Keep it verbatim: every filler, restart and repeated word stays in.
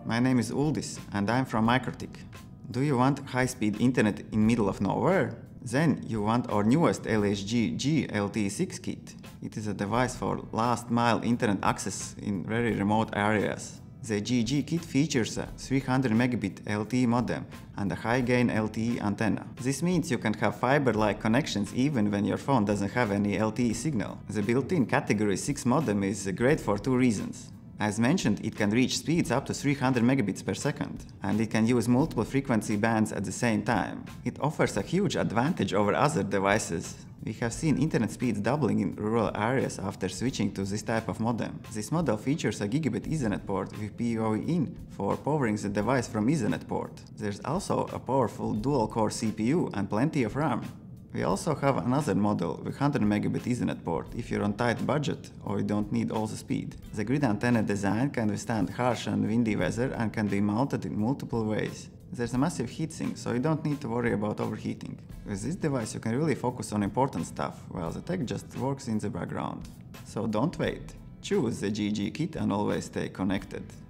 my name is Uldis and I'm from MikroTik. Do you want high-speed internet in middle of nowhere? Then you want our newest L H G G L T E six kit. It is a device for last-mile internet access in very remote areas. The G G kit features a three hundred megabit L T E modem and a high-gain L T E antenna. This means you can have fiber-like connections even when your phone doesn't have any L T E signal. The built-in Category six modem is great for two reasons. As mentioned, it can reach speeds up to three hundred megabits per second, and it can use multiple frequency bands at the same time. It offers a huge advantage over other devices. We have seen internet speeds doubling in rural areas after switching to this type of modem. This model features a gigabit Ethernet port with P O E in for powering the device from Ethernet port. There's also a powerful dual-core C P U and plenty of RAM. We also have another model with one hundred megabit Ethernet port if you're on tight budget or you don't need all the speed. The grid antenna design can withstand harsh and windy weather and can be mounted in multiple ways. There's a massive heatsink, so you don't need to worry about overheating. With this device you can really focus on important stuff, while the tech just works in the background. So don't wait. Choose the G G kit and always stay connected.